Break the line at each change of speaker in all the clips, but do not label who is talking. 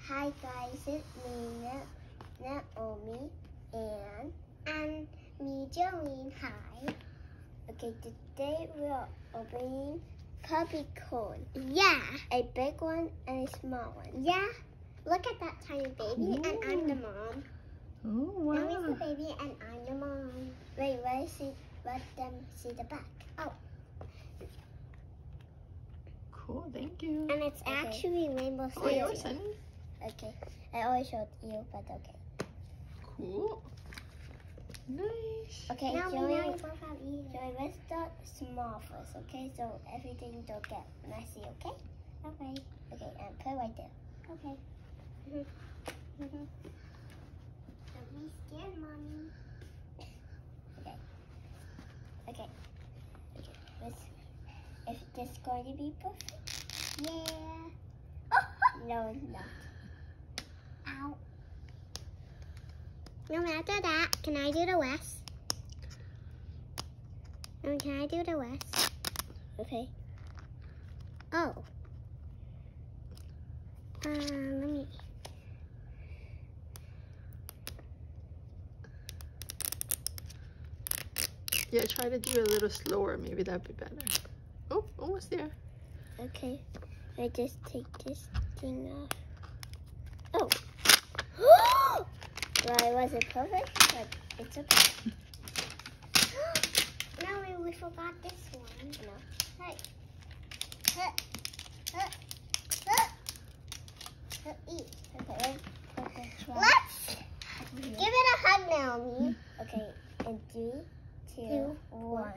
Hi guys, it's me, Naomi, and me, Jolene. Hi. Okay, today we are opening puppy corn. Yeah. A big one and a small one. Yeah. Look at that tiny baby. Ooh. And I'm the mom.
Oh, wow.
Mommy's the baby and I'm the mom. Wait, let them see the back. Oh.
Cool, thank you.
And it's actually rainbow
Oh, yours, honey?
Okay. I always showed you, but okay.
Cool. Nice.
Okay, Joey, let's start small first, okay? So everything don't get messy, okay? Okay. Okay, and put it right there. Okay. Don't be scared, Mommy. Okay. Okay. Okay. Is this going to be perfect? Yeah. No, it's not. Ow. No, after that, can I do the rest? Can I do the rest? Okay. Oh. Let me.
Yeah, try to do it a little slower. Maybe that'd be better. Oh, almost there.
Okay. I just take this thing off. Oh. Well, it wasn't perfect, but it's okay. No, we forgot this one. No. Hey. Eat. Okay, let's give it a hug now, me. Okay, and 3, 2, 1.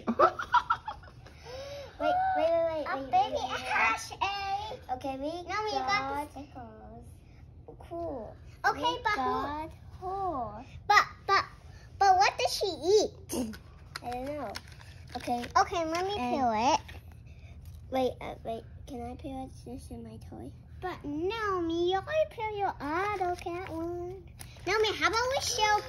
Wait. A baby hash egg. Okay, we got the stickers. Cool. Okay, but what does she eat? I don't know. Okay, let me peel it. Wait. Can I peel this in my toy? But no, me, you already peel your other cat one. No, me, how about we show?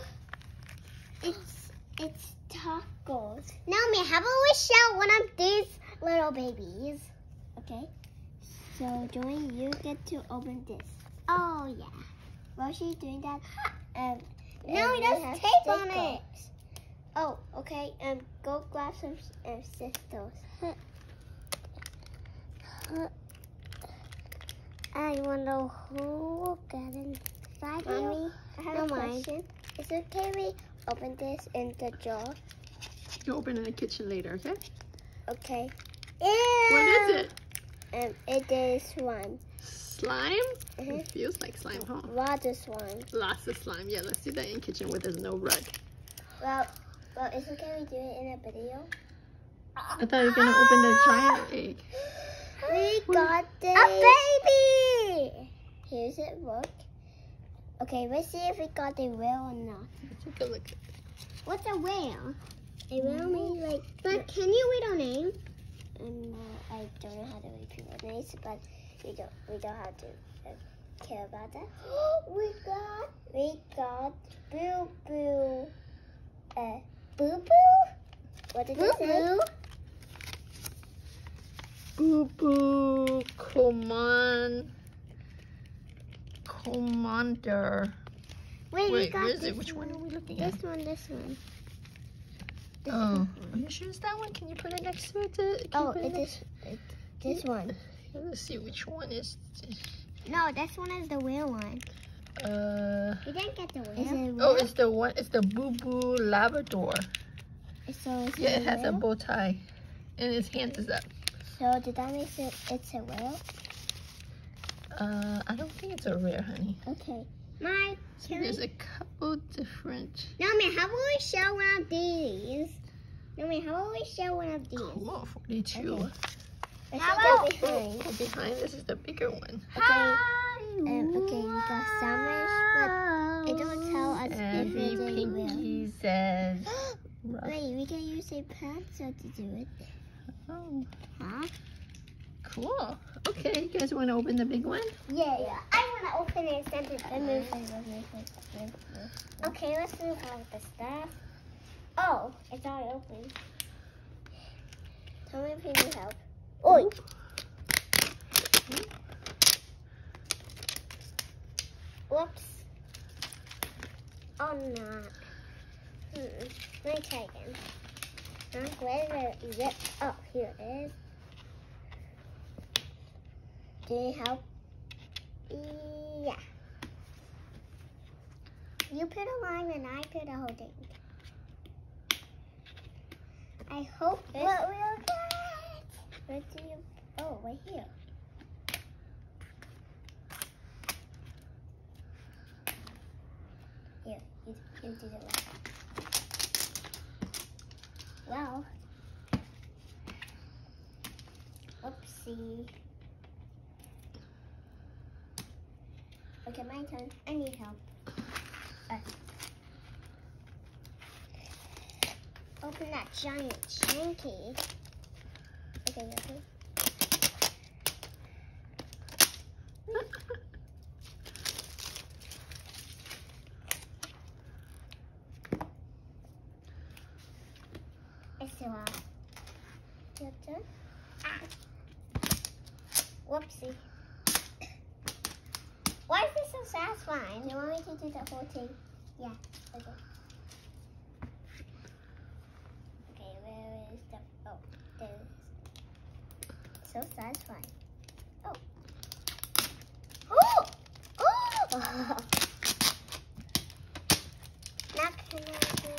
It's tacos. No, me, how about we show one of these little babies? Okay. So, Joey, you get to open this. Oh yeah. While she's doing that, no, it has tape on it. Oh, okay. Go grab some scissors. I wonder who will get inside. Mommy, I have a question. Is it okay we open this in the jar?
You open in the kitchen later, okay?
Okay.
What is it?
It is slime.
Slime? It feels like slime, huh?
Lots of slime.
Lots of slime. Yeah, let's do that in the kitchen where there's no rug.
Well, is it okay we do it in a video?
I thought you were going to open the giant egg.
We got a baby! Here's it, look. Okay, let's see if we got the whale or not.
Let's take a look.
What's a whale? A whale means like... But can you read our name? I don't know how to read people's names, but we don't have to care about that. we got Boo Boo. Boo Boo? What did it say?
Boo Boo Commander.
Wait, we got
where is
this
it? Which one are we looking at?
This one.
Oh, are you sure it's that one? Can you put it next to it?
This one.
Let's see which one is this.
No, this one is the whale one. We didn't get the whale.
Oh, it's the one. It's the Boo Boo Labrador.
So
yeah, it has a bow tie, and its hand is up.
So did that make it's a whale?
I don't think it's a rare, honey.
Okay.
So there's a couple different.
Naomi, how about we show one of these? Naomi, how about we show one of these?
Cool, 42.
Okay. How about
behind this is the bigger one.
Okay. Okay, we got sandwich, but it don't tell us if it's a
pinky says.
Wait, we can use a pencil to do it.
Oh.
Huh?
Cool. Okay, you guys want to open the big one?
Yeah. I want to open it and send it. Okay, let's move on with the stuff. Oh, it's already open. Tell me if you need help. Oi! Whoops. Oh, no. Let me try again. Where is it? Oh, here it is. Do you need help? Yeah. You put a line and I put a whole thing. I hope it will get. Where do you? Oh, right here. Here, you did it right. Well, oopsie. Okay, my turn. I need help. Open that giant shanky. Okay, okay. It's still off. Your turn. Ah. Whoopsie. Why is this so satisfying? You want me to do the whole thing? Yeah. Okay. Okay, where is the? Oh, there it is. So satisfying. Oh. Oh! Oh! Now can I do?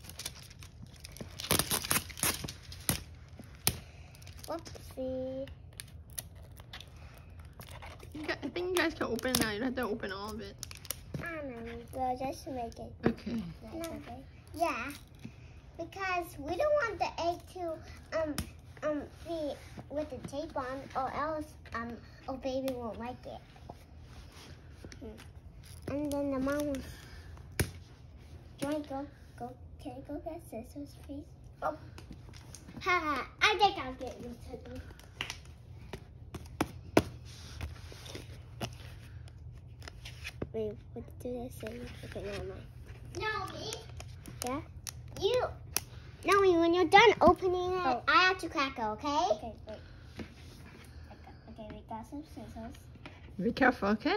Whoopsie.
I think you guys can open it now. You don't have to open all of it.
I don't know. Well, just to make it
Okay.
nice, okay? Yeah. Because we don't want the egg to be with the tape on, or else our baby won't like it. And then the mom will. Do you want to go? Can I go get scissors, please? Oh. Haha. I think I'll get you something. Wait, what do they say? Okay, never mind. No, me. Yeah? You. No, when you're done opening it, I have to crack it, okay? Okay, wait. Okay, we got some scissors.
Be careful, okay?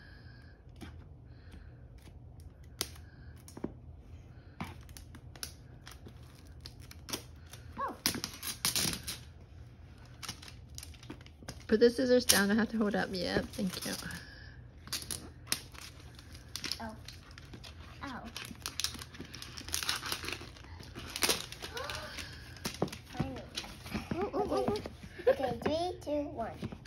Oh.
Put the scissors down. I have to hold up. Yeah, thank you.
Okay, 3, 2, 1.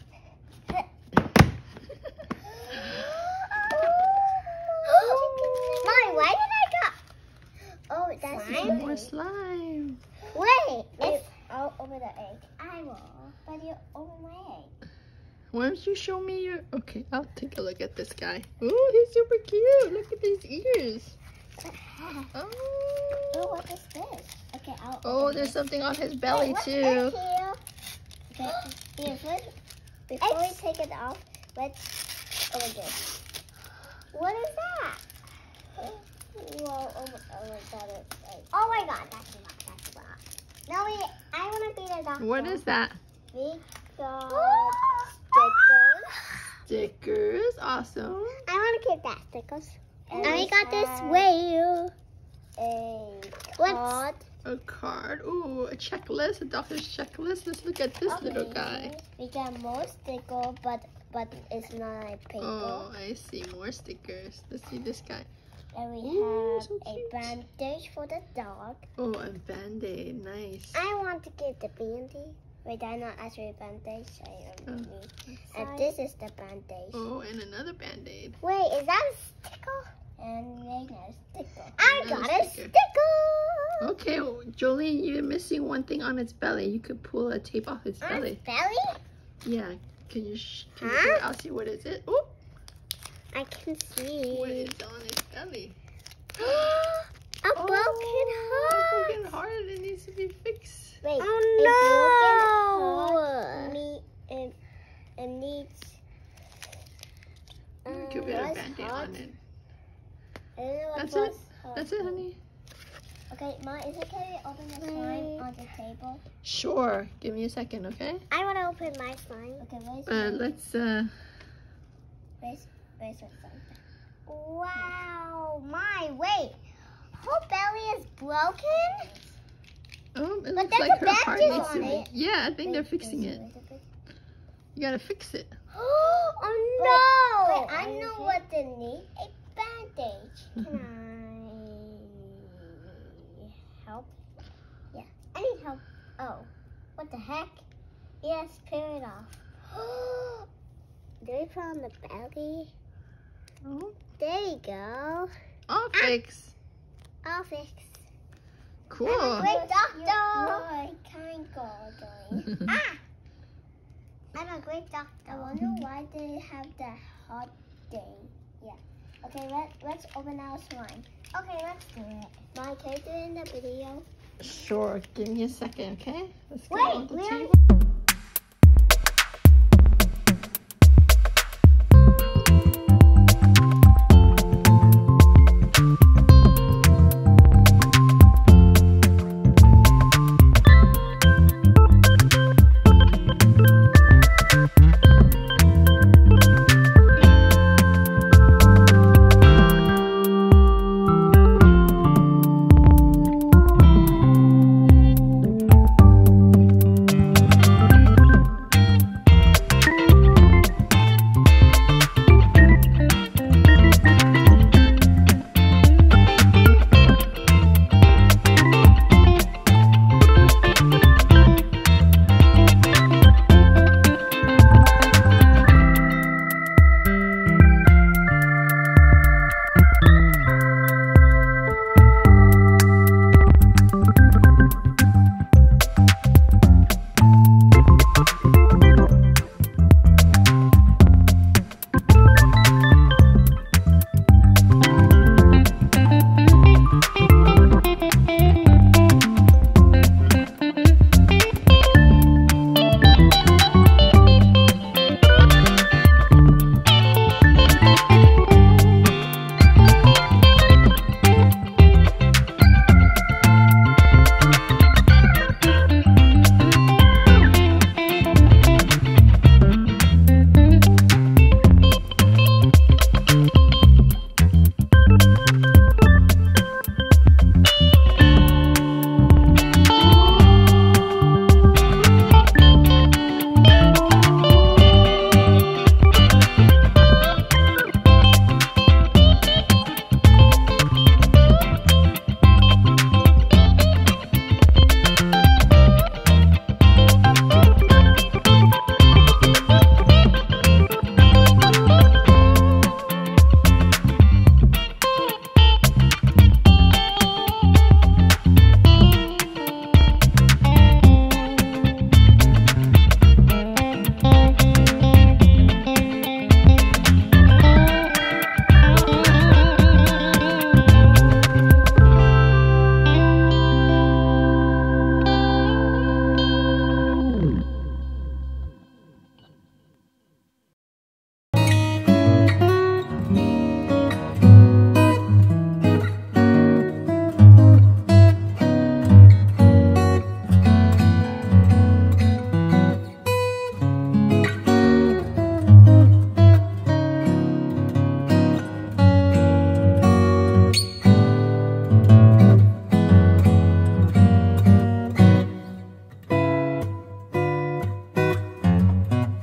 Mommy, why did I got? Oh, that's slime.
More slime.
Wait, I'll open the egg. I will, but you open my egg.
Why don't you show me your? Okay, I'll take a look at this guy. Oh, he's super cute. Look at these ears.
Oh, what is this? Okay, I'll.
Oh, there's something on his belly
what's
too.
this here? Okay, before we take it off, let's open this. What is that? Whoa, oh my god, oh my god, that's a lot, that's a lot. No, wait, I want to be the doctor.
What is that?
We got stickers.
Stickers, awesome.
I want to keep that stickers. And we got this whale. A card.
A card. Ooh, a checklist, a doctor's checklist. Let's look at this little guy.
We got more stickers, but it's not like paper.
Oh, I see more stickers. Let's see this guy.
And we
Ooh,
have
so
a
cute.
bandage for the dog.
Oh, a band-aid. Nice.
I want to get the bandage. Wait, that's not actually a bandage. And this is the bandage.
Oh, and another band-aid.
Wait, is that a sticker? And another sticker. I
Another
got a
sticker.
sticker.
Okay, Jolene, you're missing one thing on its belly. You could pull a tape off its belly.
Belly?
Yeah. Can you
Huh?
do it? I'll see what is it. Oh,
I can see.
what is on its belly?
A broken heart.
A broken heart. It needs to be fixed.
Wait,
Oh,
a broken heart. It needs.
You could put a band-aid on it. That's
That's
it? That's it, honey?
Okay, Ma, is it okay to open the slime on the table?
Sure. Give me a second, okay?
I want to open my slime. Okay, where's
Let's,
where's the slime? Wow, wait. Her belly is broken?
Oh, it
But
looks
there's
like
a
her heart
bandage
needs
on
to be.
it.
Yeah, I think they're fixing it. You gotta fix it.
Oh no! Wait, I know what they need. A bandage. Can I help? Yeah, I need help. Oh, what the heck? Yes, peel it off. Do we put on the belly?
Oh,
There you go.
all fix.
I'll fix.
Cool.
I'm a great doctor. You're a kind girl, I'm a great doctor. I wonder why they have the hot day. Yeah. Okay, let's open our slime. Okay, let's do it. Mom, can you do it in the video?
Sure. Give me a second, okay? Let's go
Wait,
on the
we
table.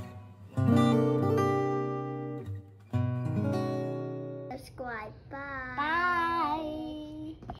Subscribe. Bye.